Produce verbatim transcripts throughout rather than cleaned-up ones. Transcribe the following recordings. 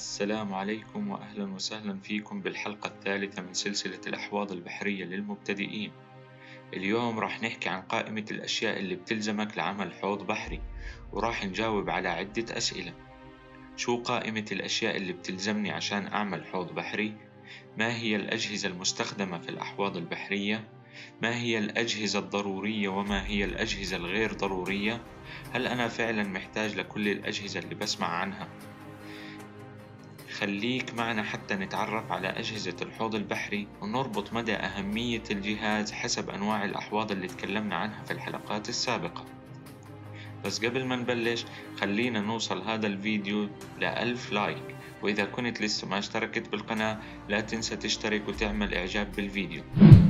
السلام عليكم وأهلا وسهلا فيكم بالحلقة الثالثة من سلسلة الأحواض البحرية للمبتدئين. اليوم راح نحكي عن قائمة الأشياء اللي بتلزمك لعمل حوض بحري، وراح نجاوب على عدة أسئلة. شو قائمة الأشياء اللي بتلزمني عشان أعمل حوض بحري؟ ما هي الأجهزة المستخدمة في الأحواض البحرية؟ ما هي الأجهزة الضرورية وما هي الأجهزة الغير ضرورية؟ هل أنا فعلا محتاج لكل الأجهزة اللي بسمع عنها؟ خليك معنا حتى نتعرف على أجهزة الحوض البحري ونربط مدى أهمية الجهاز حسب أنواع الأحواض اللي تكلمنا عنها في الحلقات السابقة. بس قبل ما نبلش خلينا نوصل هذا الفيديو لألف لايك، وإذا كنت لسه ما اشتركت بالقناة لا تنسى تشترك وتعمل إعجاب بالفيديو.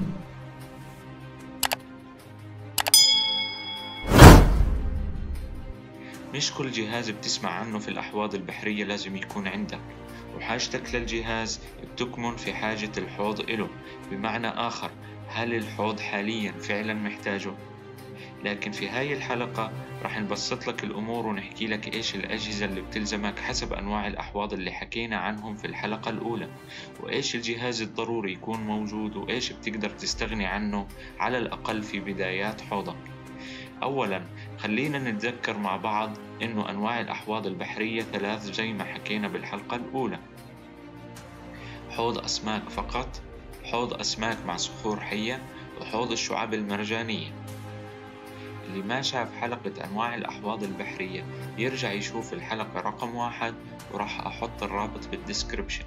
مش كل جهاز بتسمع عنه في الأحواض البحرية لازم يكون عندك، وحاجتك للجهاز بتكمن في حاجة الحوض إله. بمعنى آخر، هل الحوض حاليا فعلا محتاجه؟ لكن في هاي الحلقة رح نبسط لك الأمور ونحكي لك إيش الأجهزة اللي بتلزمك حسب أنواع الأحواض اللي حكينا عنهم في الحلقة الأولى، وإيش الجهاز الضروري يكون موجود، وإيش بتقدر تستغني عنه على الأقل في بدايات حوضك. أولا خلينا نتذكر مع بعض إنه أنواع الأحواض البحرية ثلاث زي ما حكينا بالحلقة الأولى: حوض أسماك فقط، حوض أسماك مع صخور حية، وحوض الشعاب المرجانية. اللي ما شاف حلقة أنواع الأحواض البحرية يرجع يشوف الحلقة رقم واحد، وراح أحط الرابط بالديسكريبشن.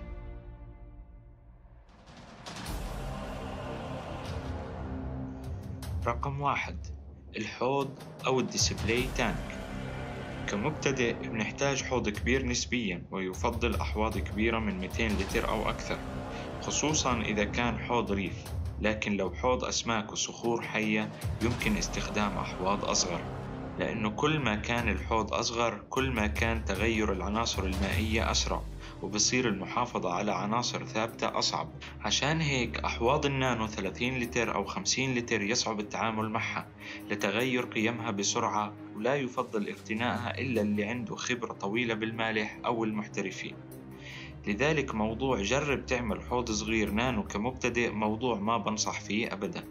رقم واحد، الحوض أو الديسبلاي تانك. كمبتدئ بنحتاج حوض كبير نسبيا، ويفضل أحواض كبيرة من مئتين لتر أو أكثر، خصوصا إذا كان حوض ريف. لكن لو حوض أسماك وصخور حية يمكن استخدام أحواض أصغر، لأنه كل ما كان الحوض أصغر كل ما كان تغير العناصر المائية أسرع، وبصير المحافظة على عناصر ثابتة أصعب. عشان هيك أحواض النانو ثلاثين لتر أو خمسين لتر يصعب التعامل معها لتغير قيمها بسرعة، ولا يفضل اقتنائها إلا اللي عنده خبرة طويلة بالمالح أو المحترفين. لذلك موضوع جرب تعمل حوض صغير نانو كمبتدئ موضوع ما بنصح فيه أبدا.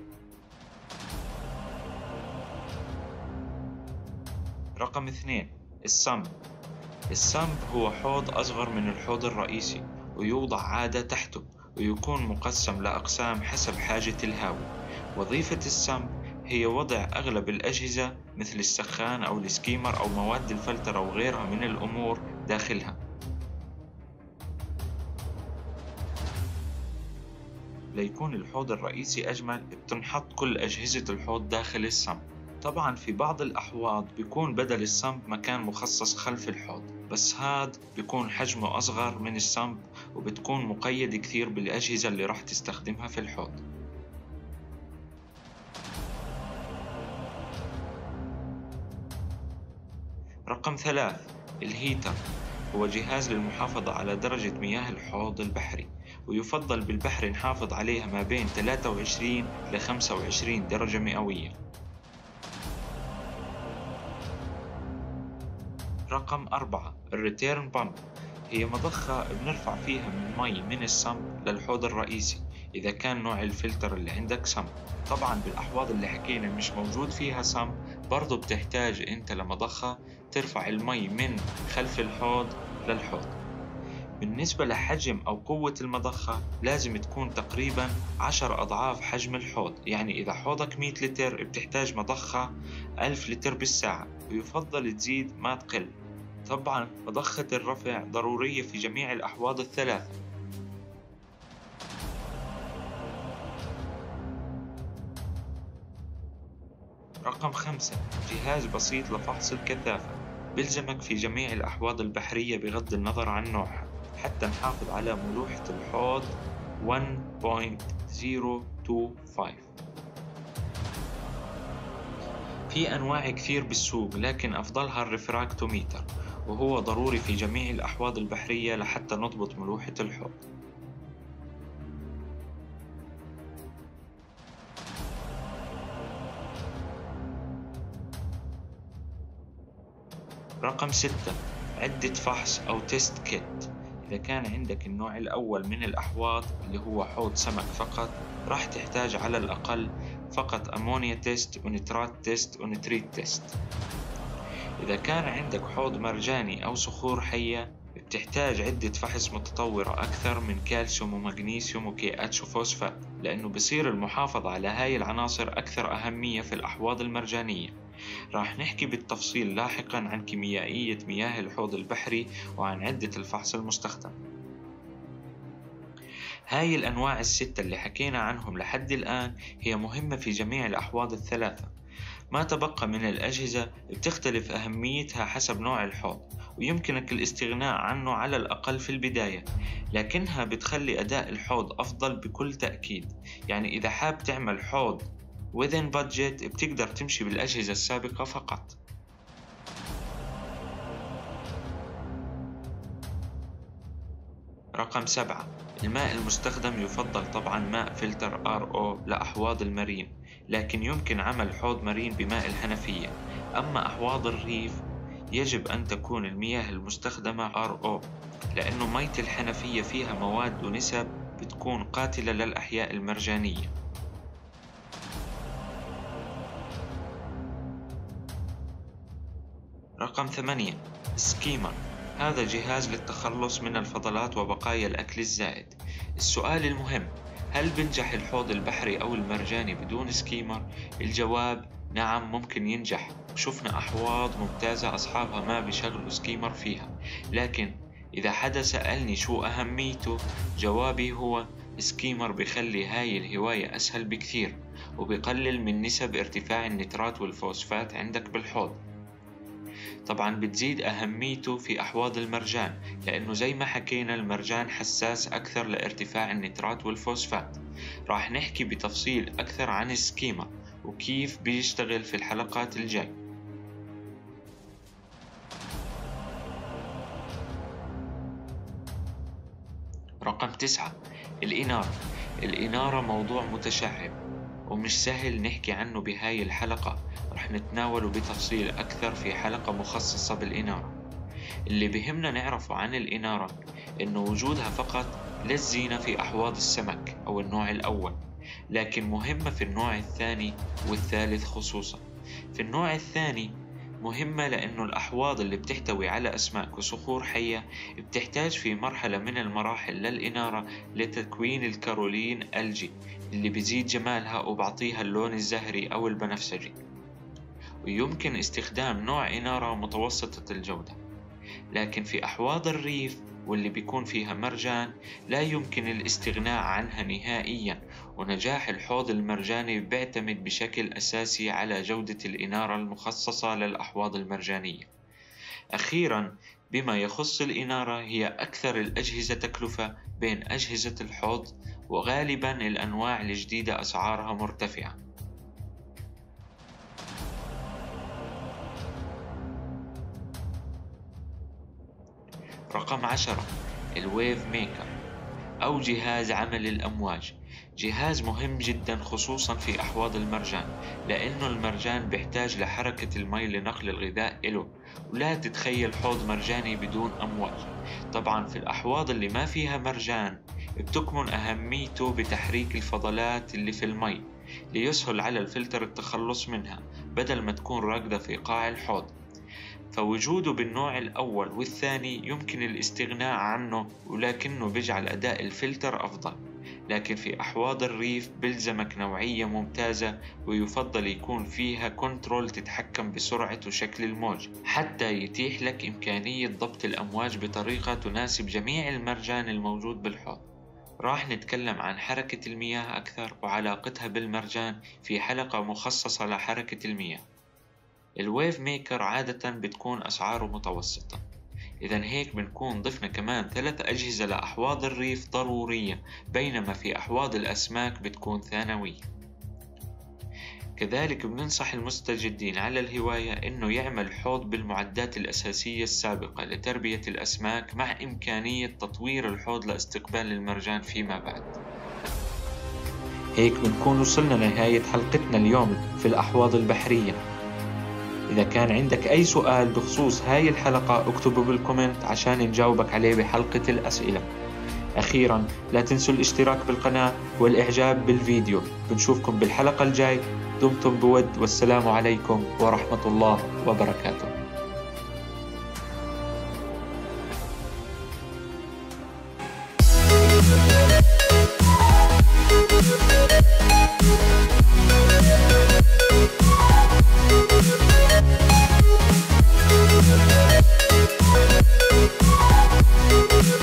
رقم اثنين، السمب. السمب هو حوض أصغر من الحوض الرئيسي، ويوضع عادة تحته، ويكون مقسم لأقسام حسب حاجة الهاوي. وظيفة السمب هي وضع أغلب الأجهزة مثل السخان أو السكيمر أو مواد الفلتر أو غيرها من الأمور داخلها. ليكون الحوض الرئيسي أجمل بتنحط كل أجهزة الحوض داخل السمب. طبعا في بعض الأحواض بيكون بدل السمب مكان مخصص خلف الحوض، بس هاد بيكون حجمه أصغر من السمب، وبتكون مقيد كثير بالأجهزة اللي راح تستخدمها في الحوض. رقم ثلاث، الهيتر. هو جهاز للمحافظة على درجة مياه الحوض البحري، ويفضل بالبحر نحافظ عليها ما بين ثلاثة وعشرين إلى خمسة وعشرين درجة مئوية. رقم أربعة، الريتيرن بامب. هي مضخة بنرفع فيها من مي من السمب للحوض الرئيسي إذا كان نوع الفلتر اللي عندك سمب. طبعا بالأحواض اللي حكينا مش موجود فيها سمب برضو بتحتاج أنت لمضخة ترفع المي من خلف الحوض للحوض. بالنسبة لحجم أو قوة المضخة لازم تكون تقريبا عشر أضعاف حجم الحوض. يعني إذا حوضك مئة لتر بتحتاج مضخة ألف لتر بالساعة، ويفضل تزيد ما تقل. طبعا مضخة الرفع ضرورية في جميع الأحواض الثلاثة. رقم خمسة، جهاز بسيط لفحص الكثافة. بلزمك في جميع الأحواض البحرية بغض النظر عن نوعها، حتى نحافظ على ملوحة الحوض واحد فاصلة صفر اثنين خمسة. في أنواع كثير بالسوق، لكن أفضلها الريفراكتوميتر، وهو ضروري في جميع الأحواض البحرية لحتى نضبط ملوحة الحوض. رقم ستة، عدة فحص أو تيست كيت. إذا كان عندك النوع الأول من الأحواض اللي هو حوض سمك فقط، راح تحتاج على الأقل فقط أمونيا تيست ونترات تيست ونتريت تيست. إذا كان عندك حوض مرجاني أو صخور حية، بتحتاج عدة فحص متطورة أكثر من كالسيوم ومغنيسيوم وكي اتش وفوسفات، لأنه بصير المحافظة على هاي العناصر أكثر أهمية في الأحواض المرجانية. راح نحكي بالتفصيل لاحقا عن كيميائية مياه الحوض البحري وعن عدة الفحص المستخدم. هاي الأنواع الستة اللي حكينا عنهم لحد الآن هي مهمة في جميع الأحواض الثلاثة. ما تبقى من الأجهزة بتختلف أهميتها حسب نوع الحوض، ويمكنك الاستغناء عنه على الأقل في البداية، لكنها بتخلي أداء الحوض أفضل بكل تأكيد. يعني إذا حاب تعمل حوض within budget بتقدر تمشي بالأجهزة السابقة فقط. رقم سبعة، الماء المستخدم يفضل طبعا ماء فلتر آر أو لأحواض المارين، لكن يمكن عمل حوض مارين بماء الحنفية. أما أحواض الريف يجب أن تكون المياه المستخدمة آر أو، لأنه مية الحنفية فيها مواد ونسب بتكون قاتلة للأحياء المرجانية. رقم ثمانية، سكيمر. هذا جهاز للتخلص من الفضلات وبقايا الأكل الزائد. السؤال المهم، هل بنجح الحوض البحري أو المرجاني بدون سكيمر؟ الجواب نعم، ممكن ينجح، وشفنا أحواض ممتازة أصحابها ما بيشغلوا سكيمر فيها. لكن إذا حدا سألني شو أهميته، جوابي هو سكيمر بيخلي هاي الهواية أسهل بكثير، وبيقلل من نسب ارتفاع النترات والفوسفات عندك بالحوض. طبعا بتزيد أهميته في أحواض المرجان، لأنه زي ما حكينا المرجان حساس أكثر لارتفاع النترات والفوسفات. راح نحكي بتفصيل أكثر عن السكيما وكيف بيشتغل في الحلقات الجاي. رقم تسعة، الإنارة. الإنارة موضوع متشعب ومش سهل نحكي عنه بهاي الحلقة، رح نتناوله بتفصيل أكثر في حلقة مخصصة بالإنارة. اللي بهمنا نعرفه عن الإنارة إنه وجودها فقط للزينة في أحواض السمك أو النوع الأول، لكن مهمة في النوع الثاني والثالث خصوصا. في النوع الثاني مهمة لأنه الأحواض اللي بتحتوي على أسماك وصخور حية بتحتاج في مرحلة من المراحل للإنارة لتكوين الكارولين ألجي اللي بيزيد جمالها وبعطيها اللون الزهري أو البنفسجي، ويمكن استخدام نوع إنارة متوسطة الجودة. لكن في أحواض الريف واللي بيكون فيها مرجان لا يمكن الاستغناء عنها نهائيا، ونجاح الحوض المرجاني بيعتمد بشكل أساسي على جودة الإنارة المخصصة للأحواض المرجانية. أخيرا، بما يخص الإنارة، هي أكثر الأجهزة تكلفة بين أجهزة الحوض، وغالبا الأنواع الجديدة أسعارها مرتفعة. رقم عشرة، الويف ميكر أو جهاز عمل الأمواج. جهاز مهم جدا خصوصا في أحواض المرجان، لأنه المرجان بيحتاج لحركة المي لنقل الغذاء إله، ولا تتخيل حوض مرجاني بدون أمواج. طبعا في الأحواض اللي ما فيها مرجان بتكمن أهميته بتحريك الفضلات اللي في المي ليسهل على الفلتر التخلص منها بدل ما تكون راكدة في قاع الحوض. فوجوده بالنوع الأول والثاني يمكن الاستغناء عنه، ولكنه بيجعل أداء الفلتر أفضل. لكن في أحواض الريف بلزمك نوعية ممتازة، ويفضل يكون فيها كنترول تتحكم بسرعة وشكل الموج حتى يتيح لك إمكانية ضبط الأمواج بطريقة تناسب جميع المرجان الموجود بالحوض. راح نتكلم عن حركة المياه أكثر وعلاقتها بالمرجان في حلقة مخصصة لحركة المياه. الويف ميكر عادة بتكون أسعاره متوسطة، إذن هيك بنكون ضفنا كمان ثلاث أجهزة لأحواض الريف ضرورية، بينما في أحواض الأسماك بتكون ثانوية. كذلك بننصح المستجدين على الهواية إنه يعمل حوض بالمعدات الأساسية السابقة لتربية الأسماك، مع إمكانية تطوير الحوض لاستقبال المرجان فيما بعد. هيك بنكون وصلنا لنهاية حلقتنا اليوم في الأحواض البحرية. إذا كان عندك أي سؤال بخصوص هاي الحلقة اكتبه بالكومنت عشان نجاوبك عليه بحلقة الأسئلة. أخيرا لا تنسوا الاشتراك بالقناة والإعجاب بالفيديو. بنشوفكم بالحلقة الجاي. دمتم بود، والسلام عليكم ورحمة الله وبركاته. We'll be right back.